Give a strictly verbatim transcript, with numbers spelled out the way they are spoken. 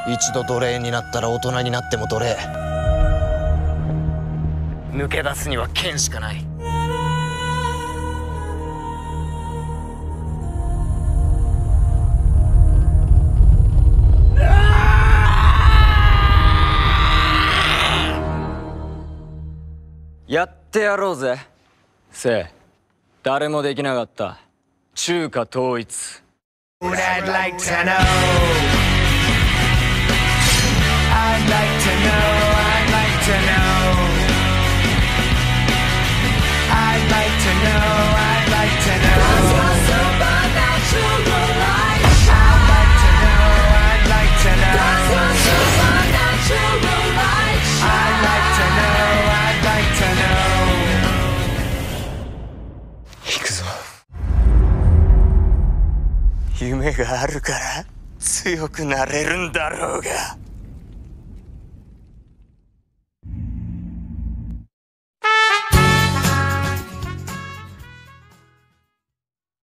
一度奴隷になったら大人になっても奴隷。抜け出すには剣しかない。 やってやろうぜ。せい、誰もできなかった中華統一。I'd like to know. I'd like to know. I'd like to know. I'd like to know. I'd like to know. That's my supernatural light. I'd like to know. I'd like to know. That's my supernatural light. I'd like to know. I'd like to know. 行くぞ。夢があるから強くなれるんだろうが。